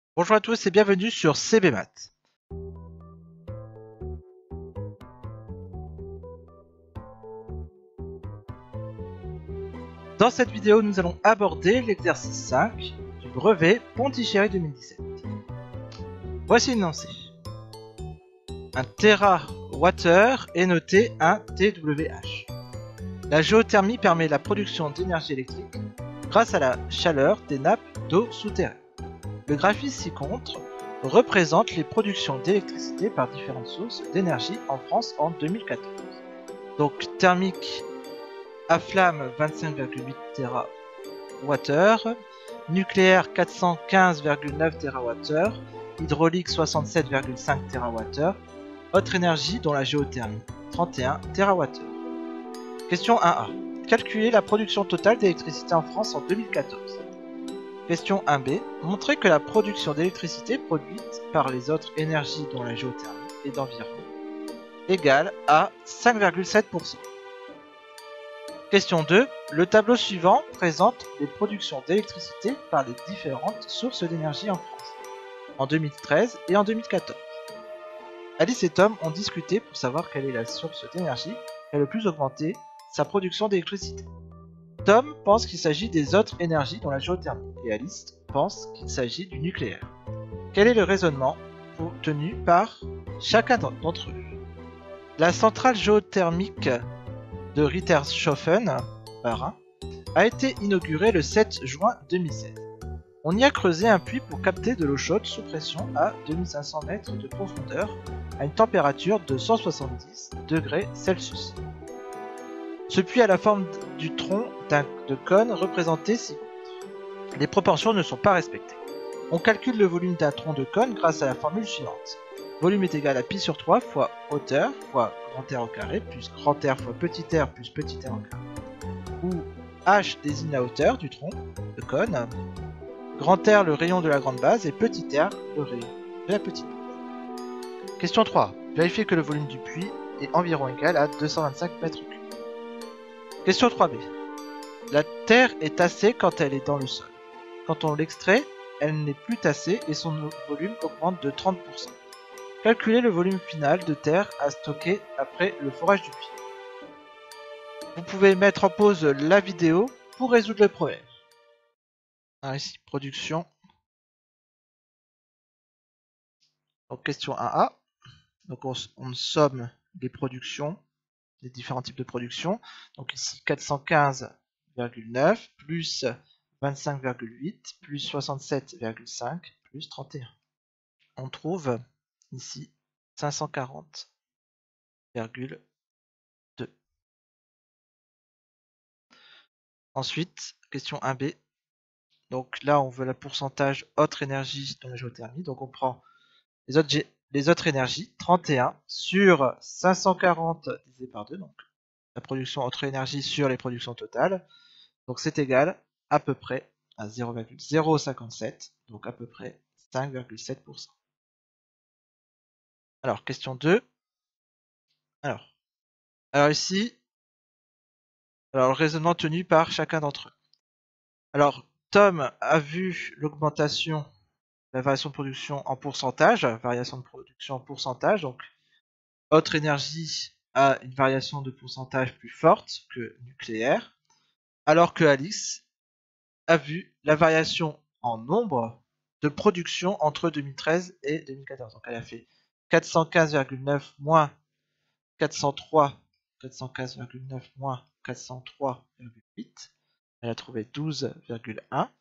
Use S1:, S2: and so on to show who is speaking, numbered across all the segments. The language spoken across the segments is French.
S1: Bonjour à tous et bienvenue sur CBMath. Dans cette vidéo, nous allons aborder l'exercice 5 du brevet Pontichéry 2017. Voici l'énoncé. Un TWh est noté 1 TWh. La géothermie permet la production d'énergie électrique grâce à la chaleur des nappes d'eau souterraines. Le graphique ci-contre représente les productions d'électricité par différentes sources d'énergie en France en 2014. Donc thermique à flamme 25,8 TWh, nucléaire 415,9 TWh, hydraulique 67,5 TWh, autre énergie dont la géothermie 31 TWh. Question 1A. Calculer la production totale d'électricité en France en 2014. Question 1B. Montrer que la production d'électricité produite par les autres énergies dont la géothermie est d'environ égale à 5,7%. Question 2. Le tableau suivant présente les productions d'électricité par les différentes sources d'énergie en France, en 2013 et en 2014. Alice et Tom ont discuté pour savoir quelle est la source d'énergie qui a le plus augmenté sa production d'électricité. Tom pense qu'il s'agit des autres énergies dont la géothermie, et Alice pense qu'il s'agit du nucléaire. Quel est le raisonnement tenu par chacun d'entre eux? La centrale géothermique de Rittershofen, Bas-Rhin, a été inaugurée le 7 juin 2016. On y a creusé un puits pour capter de l'eau chaude sous pression à 2500 mètres de profondeur à une température de 170 degrés Celsius. Ce puits a la forme du tronc de cône représenté ci-contre. Les proportions ne sont pas respectées. On calcule le volume d'un tronc de cône grâce à la formule suivante. Volume est égal à pi sur 3 fois hauteur fois grand R au carré plus grand R fois petit r plus petit r au carré. Où h désigne la hauteur du tronc de cône, grand R le rayon de la grande base et petit r le rayon de la petite base. Question 3. Vérifiez que le volume du puits est environ égal à 225 mètres cubes. Question 3b. La terre est tassée quand elle est dans le sol. Quand on l'extrait, elle n'est plus tassée et son volume augmente de 30%. Calculez le volume final de terre à stocker après le forage du puits. Vous pouvez mettre en pause la vidéo pour résoudre le problème. Alors ici, production. Donc question 1A. Donc on somme les productions, les différents types de production. Donc ici 415,9 plus 25,8 plus 67,5 plus 31. On trouve ici 540,2. Ensuite, question 1B. Donc là, on veut le pourcentage autre énergie dans la géothermie. Donc on prend les autres énergies, 31 sur 540 divisé par 2. Donc la production autre énergie sur les productions totales. Donc c'est égal à peu près à 0,057. Donc à peu près 5,7%. Alors, question 2. Alors ici, le raisonnement tenu par chacun d'entre eux. Alors, Tom a vu l'augmentation, la variation de production en pourcentage, donc autre énergie a une variation de pourcentage plus forte que nucléaire, alors que Alice a vu la variation en nombre de production entre 2013 et 2014. Donc elle a fait 415,9 moins 403, 415,9 moins 403,8. Elle a trouvé 12,1.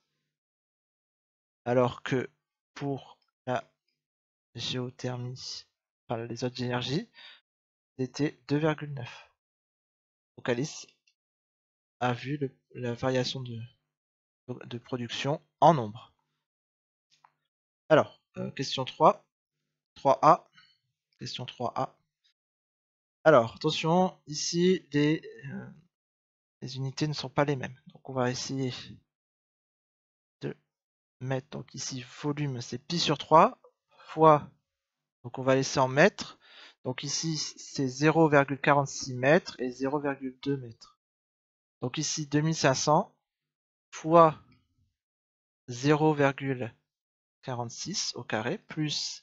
S1: Alors que pour la géothermie, par les autres énergies, c'était 2,9. Donc Alice a vu la variation de production en nombre. Alors, question 3. 3A. Question 3A. Alors, attention, ici, les unités ne sont pas les mêmes. Donc on va essayer de mettre, donc ici, volume, c'est pi sur 3, fois, donc on va laisser en mètres. Donc ici, c'est 0,46 mètres et 0,2 mètres. Donc ici, 2500 fois 0,46 46 au carré plus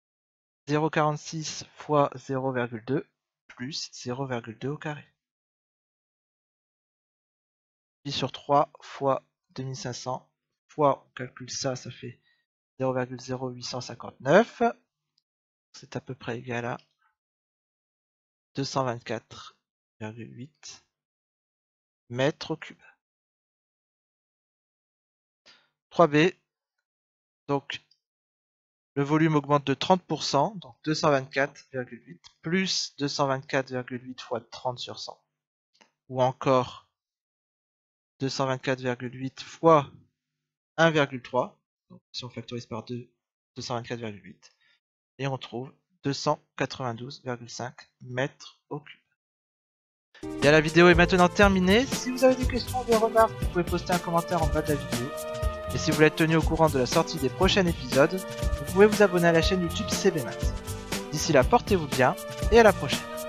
S1: 0,46 fois 0,2 plus 0,2 au carré. Pi sur 3 fois 2500 fois, on calcule ça, ça fait 0,0859. C'est à peu près égal à 224,8 mètres cubes. 3b, donc le volume augmente de 30%, donc 224,8 plus 224,8 fois 30 sur 100, ou encore 224,8 fois 1,3, donc si on factorise par 2, 224,8, et on trouve 292,5 mètres au cube. Bien, la vidéo est maintenant terminée. Si vous avez des questions ou des remarques, vous pouvez poster un commentaire en bas de la vidéo. Et si vous voulez être tenu au courant de la sortie des prochains épisodes, vous pouvez vous abonner à la chaîne YouTube CBMath. D'ici là, portez-vous bien et à la prochaine.